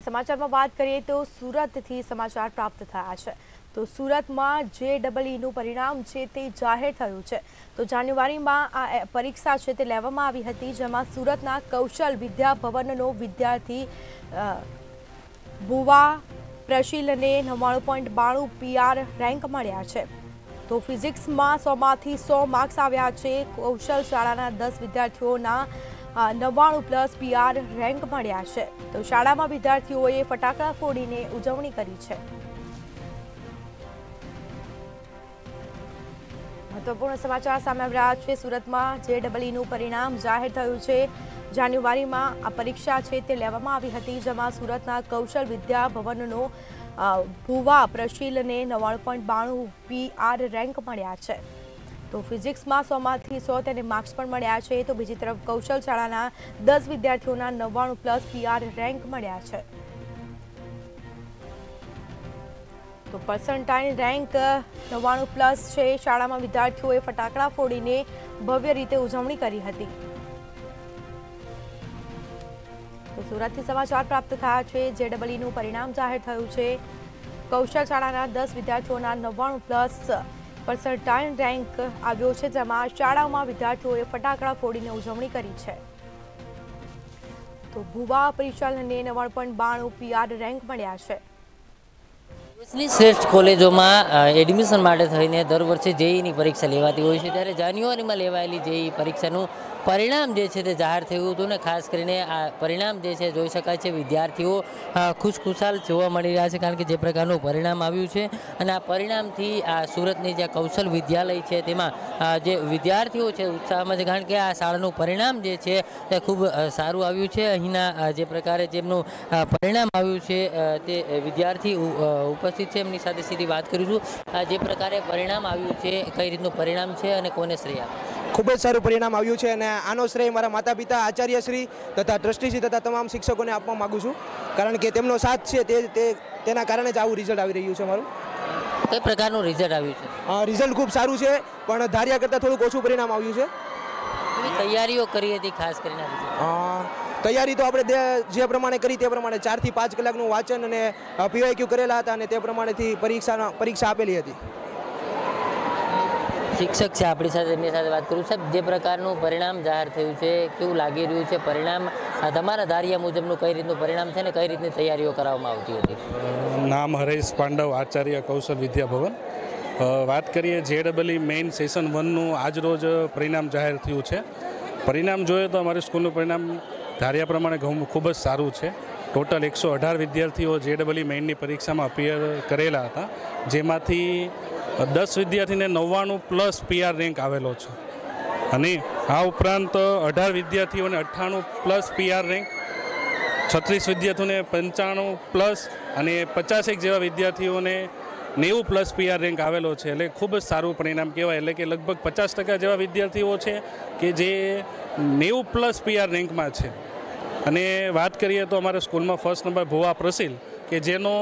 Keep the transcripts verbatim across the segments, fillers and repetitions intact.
સમાચારમાં વાત કરીએ તો સુરતથી સમાચાર પ્રાપ્ત થયા છે। તો સુરતમાં જે ડબલ ઈનું પરિણામ છે તે જાહેર થયું છે। તો જાન્યુઆરીમાં આ પરીક્ષા છે તે લેવામાં આવી હતી, જેમાં સુરતના કૌશલ વિદ્યા ભવનનો વિદ્યાર્થી ભુવા પ્રશીલને નવ્વાણું પોઈન્ટ બાણું પીઆર રેન્ક મળ્યા છે। તો ફિઝિક્સમાં સોમાંથી સો માર્ક્સ આવ્યા છે। કૌશલ શાળાના દસ વિદ્યાર્થીઓના નવ્વાણું પ્લસ પીઆર રેન્ક મળ્યા છે। તો શાળામાં વિદ્યાર્થીઓએ ફટાકડા ફોડીને ઉજવણી કરી છે। મહત્વપૂર્ણ સમાચાર સામે આવી રહ્યા છે। સુરતમાં જે ડબલ ઈનું પરિણામ જાહેર થયું છે। જાન્યુઆરીમાં આ પરીક્ષા છે તે લેવામાં આવી હતી, જેમાં સુરતના કૌશલ વિદ્યા ભવનનો ભુવા પ્રશીલને નવ્વાણું પોઈન્ટ બાણું પીઆર રેન્ક મળ્યા છે। તો ફિઝિક્સમાં સોમાંથી સો તેને માર્ક્સ પણ મળ્યા છે। તો બીજી તરફ કૌશલ શાળાના દસ વિદ્યાર્થીઓના નવ્વાણું પ્લસ પીઆર રેન્ક મળ્યા છે। તો પર્સન્ટાઇલ રેન્ક નવ્વાણું પ્લસ છે। શાળામાં વિદ્યાર્થીઓએ ફટાકડા ફોડીને ભવ્ય રીતે ઉજવણી કરી હતી। તો સુરતથી સમાચાર પ્રાપ્ત થયા છે। જે ડબલ ઈનું પરિણામ જાહેર થયું છે। કૌશલ શાળાના દસ વિદ્યાર્થીઓના નવ્વાણું પ્લસ પર્સન્ટાઇલ રેન્ક આવ્યો છે, જેમાં શાળામાં વિદ્યાર્થીઓએ ફટાકડા ફોડીને ઉજવણી કરી છે। તો ભુવા પરિશાલને નવ્વાણું પોઈન્ટ બાણું પીઆર રેન્ક મળ્યા છે। દેશની શ્રેષ્ઠ કોલેજોમાં એડમિશન માટે થઈને દર વર્ષે જેઈની પરીક્ષા લેવાતી હોય છે, ત્યારે જાન્યુઆરીમાં લેવાયેલી જેઈ પરીક્ષાનું પરિણામ જે છે તે જાહેર થયું હતું ને ખાસ કરીને આ પરિણામ જે છે જોઈ શકાય છે વિદ્યાર્થીઓ ખુશખુશાલ જોવા મળી રહ્યા છે, કારણ કે જે પ્રકારનું પરિણામ આવ્યું છે અને આ પરિણામથી આ સુરતની જે કૌશલ વિદ્યાલય છે તેમાં જે વિદ્યાર્થીઓ છે ઉત્સાહમાં છે, કારણ કે આ શાળાનું પરિણામ જે છે તે ખૂબ સારું આવ્યું છે। અહીંના જે પ્રકારે જેમનું પરિણામ આવ્યું છે તે વિદ્યાર્થી ઉપસ્થિત છે, એમની સાથે સીધી વાત કરીશું। જે પ્રકારે પરિણામ આવ્યું છે, કઈ રીતનું પરિણામ છે અને કોને શ્રેય આપે? ખૂબ જ સારું પરિણામ આવ્યું છે અને આનો શ્રેય મારા માતા પિતા, આચાર્યશ્રી તથા ટ્રસ્ટીશ્રી તથા તમામ શિક્ષકોને આપવા માગું છું, કારણ કે તેમનો સાથ છે તે તેના કારણે જ આવું રિઝલ્ટ આવી રહ્યું છે મારું। કઈ પ્રકારનું રિઝલ્ટ આવ્યું છે? રિઝલ્ટ ખૂબ સારું છે, પણ ધાર્યા કરતાં થોડુંક ઓછું પરિણામ આવ્યું છે। તૈયારીઓ કરી હતી ખાસ કરીને? તૈયારી તો આપણે જે પ્રમાણે કરી તે પ્રમાણે ચારથી પાંચ કલાકનું વાંચન અને પીવાયક્યુ કરેલા હતા અને તે પ્રમાણેથી પરીક્ષા પરીક્ષા આપેલી હતી। શિક્ષક છે આપણી સાથે, એમની સાથે વાત કરું। સાહેબ, જે પ્રકારનું પરિણામ જાહેર થયું છે, કેવું લાગી રહ્યું છે પરિણામ? તમારા ધાર્યા મુજબનું કઈ રીતનું પરિણામ છે ને કઈ રીતની તૈયારીઓ કરવામાં આવતી હતી? નામ હરેશ પાંડવ, આચાર્ય કૌશલ વિદ્યા ભવન। વાત કરીએ J double E main session વનનું આજરોજ પરિણામ જાહેર થયું છે। પરિણામ જોઈએ તો અમારી સ્કૂલનું પરિણામ ધાર્યા પ્રમાણે ખૂબ જ સારું છે। ટોટલ એકસો અઢાર વિદ્યાર્થીઓ જે ડબલ ઈ મેઇનની પરીક્ષામાં અપિયર કરેલા હતા, જેમાંથી દસ વિદ્યાર્થીને નવ્વાણું પ્લસ પીઆર રેન્ક આવેલો છે અને આ ઉપરાંત અઢાર વિદ્યાર્થીઓને અઠ્ઠાણું પ્લસ પીઆર રેન્ક, છત્રીસ વિદ્યાર્થીઓને પંચાણું પ્લસ અને પચાસેક જેવા વિદ્યાર્થીઓને નેવું પ્લસ પીઆર રેન્ક આવેલો છે। એટલે ખૂબ જ સારું પરિણામ કહેવાય। એટલે કે લગભગ પચાસ ટકા જેવા વિદ્યાર્થીઓ છે કે જે નેવું પ્લસ પીઆર રેન્કમાં છે। અને વાત કરીએ તો અમારા સ્કૂલમાં ફર્સ્ટ નંબર ભુવા પ્રશીલ કે જેનો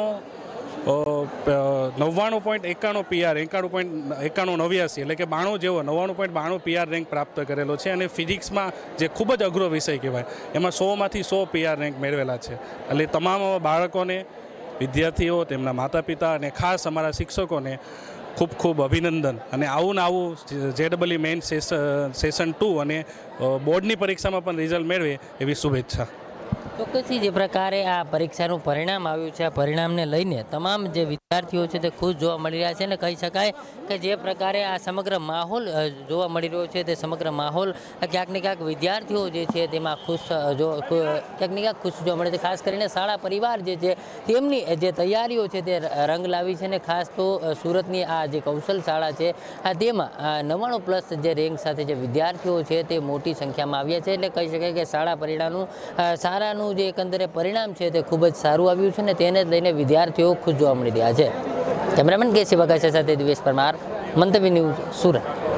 નવ્વાણું પોઈન્ટ એકાણું પીઆર એકાણું પોઈન્ટ એકાણું નવ્યાસી એટલે કે બાણું જેવો નવ્વાણું પોઈન્ટ બાણું પીઆર રેન્ક પ્રાપ્ત કરેલો છે। અને ફિઝિક્સમાં જે ખૂબ જ અઘરો વિષય કહેવાય એમાં સોમાંથી સો પીઆર રેન્ક મેળવેલા છે। એટલે તમામ બાળકોને, વિદ્યાર્થીઓ, તેમના માતા પિતા અને ખાસ અમારા શિક્ષકોને ખૂબ ખૂબ અભિનંદન અને આવું ને આવું J double E main session two અને બોર્ડની પરીક્ષામાં પણ રિઝલ્ટ મેળવે એવી શુભેચ્છા। ચોક્કસથી જે પ્રકારે આ પરીક્ષાનું પરિણામ આવ્યું છે, આ પરિણામને લઈને તમામ જે વિદ્યાર્થીઓ છે તે ખુશ જોવા મળી રહ્યા છે અને કહી શકાય કે જે પ્રકારે આ સમગ્ર માહોલ જોવા મળી રહ્યો છે તે સમગ્ર માહોલ ક્યાંક ને ક્યાંક વિદ્યાર્થીઓ જે છે તેમાં ખુશ જો ક્યાંક ને ક્યાંક ખુશ જોવા મળે છે। ખાસ કરીને શાળા પરિવાર જે છે તેમની જે તૈયારીઓ છે તે રંગ લાવી છે અને ખાસ તો સુરતની આ જે કૌશલ શાળા છે તેમાં નવ્વાણું પ્લસ જે રેન્ક સાથે જે વિદ્યાર્થીઓ છે તે મોટી સંખ્યામાં આવ્યા છે। એટલે કહી શકાય કે શાળા પરિણામનું સારાનું જે એકંદરે પરિણામ છે તે ખૂબ જ સારું આવ્યું છે અને તેને જ લઈને વિદ્યાર્થીઓ ખુશ જોવા મળી રહ્યા છે। કેમેરામેન કે શિવકાશા સાથે દિવેશ પરમાર, મંતવ્ય ન્યૂઝ, સુરત।